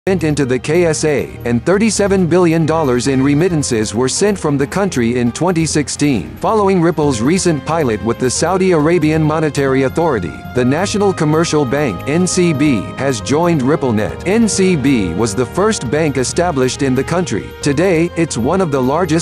into the KSA, and $37 billion in remittances were sent from the country in 2016. Following Ripple's recent pilot with the Saudi Arabian Monetary Authority, the National Commercial Bank (NCB) has joined RippleNet. NCB was the first bank established in the country. Today, it's one of the largest